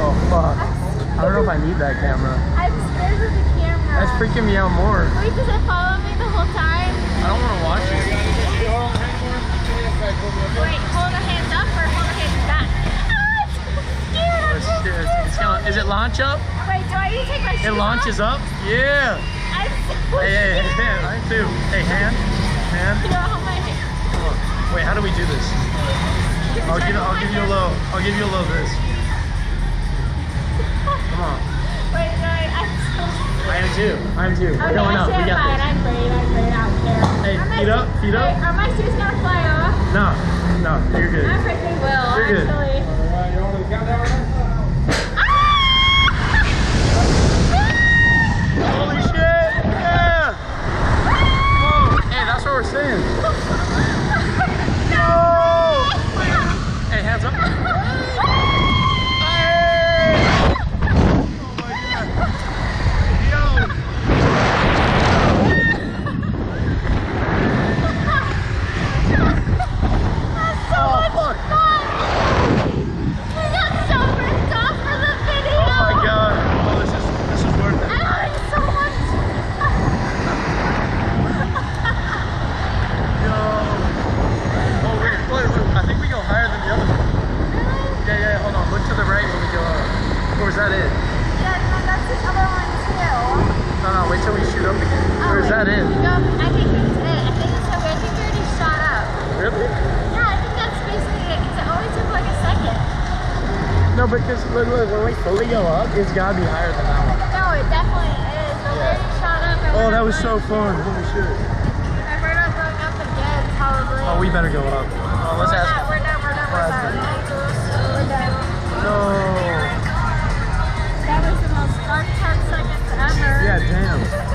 Oh, fuck. I don't know if I need that camera. I'm scared of the camera. That's freaking me out more. Wait, does it follow me the whole time? I don't want to watch it. Wait, hold the hands up or hold the hands back? Ah, I'm so scared. Is it launch up? Wait, do I need to take my shoes It launches off? up? Yeah. I'm so Hey, scared. I too. Hey, hand. Hand. You know how my hand... Come on. Wait, how do we do this? I'll give you a little. I'll give you a little this. Come on. Wait, I'm so scared. I am too. I'm too. We're Okay, going up. We got fine. this. I'm great. I don't care. Hey, Are my feet up. shoes- Feet up. Wait, are my shoes gonna fly off? No, no, you're good. I freaking will, You're good. actually. Alright, you want to count down right now? Holy shit! Yeah! Whoa! Hey, that's what we're saying. No! Hey, hands up. Hey! Oh my god! Yo! Oh fuck! We got so ripped off for the video. Oh my god! Oh, this is worth it. I learned so much. Yo! Oh wait, I think we go higher than the other one. Yeah, hold on. Look to the right when we go up. Or is that it? Yeah, no, that's the other one too. No, wait till we shoot up again. Oh, Or is wait, that it? No, I think that's it. I think it's okay. I think we already shot up. Really? Yeah, I think that's basically it. Because it only took like a second. No, because look, when we fully go up, it's gotta be higher than that one. No, it definitely is. But we already shot up. And Oh, we're that not was so going- fun. Holy shit. And we're not going up again, probably. Oh, we better go up. Oh, let's ask. We're done. We're ask done. her. We're done. No. That was the most dark 10 seconds ever. Yeah, damn.